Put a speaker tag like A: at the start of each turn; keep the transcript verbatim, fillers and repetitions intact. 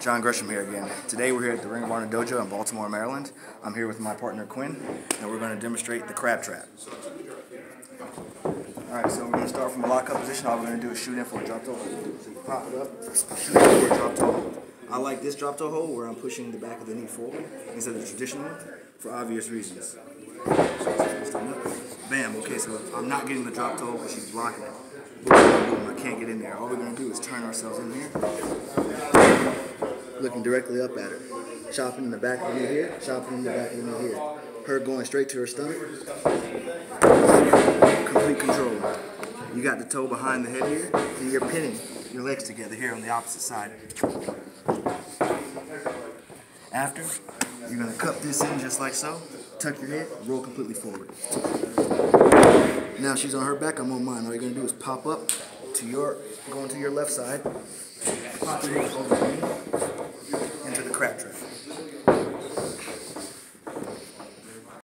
A: John Gresham here again. Today we're here at the Ring of Honor Dojo in Baltimore, Maryland. I'm here with my partner Quinn, and we're going to demonstrate the crab trap. Alright, so we're going to start from a lock-up position. All we're going to do is shoot in for a drop toe hold. So you pop it up, shoot in for a drop toe hold. I like this drop toe hold where I'm pushing the back of the knee forward instead of the traditional one for obvious reasons. Bam, okay, so I'm not getting the drop toe hold because she's blocking it. Boom, I can't get in there. All we're going to do is turn ourselves in here, looking directly up at her. Chopping in the back of the knee here, chopping in the back of the knee here. Her going straight to her stomach. Complete control. You got the toe behind the head here, and you're pinning your legs together here on the opposite side. After, you're going to cup this in just like so, tuck your head, roll completely forward. Now she's on her back, I'm on mine. All you're going to do is pop up to your, going to your left side, pop your hips over the knee,